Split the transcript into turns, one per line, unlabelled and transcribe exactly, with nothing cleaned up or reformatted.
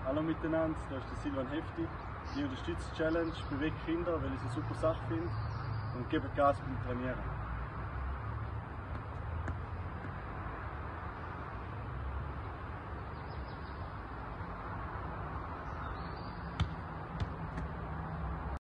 Hallo miteinander, da ist der Silvan Hefti. Ich unterstütze die Challenge, bewege Kinder, weil ich es eine super Sache finde und gebe Gas beim Trainieren.